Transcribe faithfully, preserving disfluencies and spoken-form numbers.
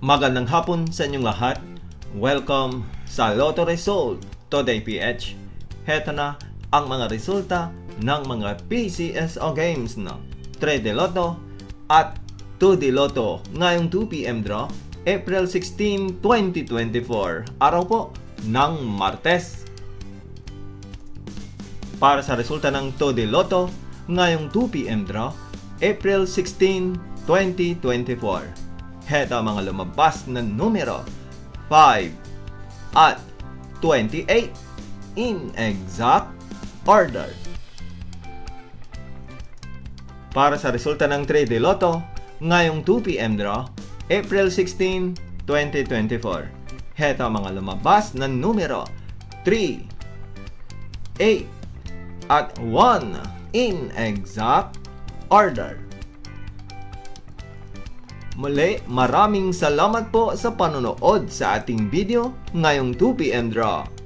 Magandang hapon sa inyong lahat. Welcome sa Lotto Result Today P H. Heto na ang mga resulta ng mga P C S O games na three D Lotto at two D Lotto ngayong two P M draw, April sixteen, twenty twenty-four. Araw po ng Martes. Para sa resulta ng two D Lotto ngayong two P M draw, April sixteen, twenty twenty-four. Heto ang mga lumabas na numero five at twenty-eight in exact order. Para sa resulta ng three D Lotto ngayong two P M draw, April sixteen, twenty twenty-four. Heto ang mga lumabas na numero three, eight at one in exact order. Muli, maraming salamat po sa panonood sa ating video ngayong two P M draw.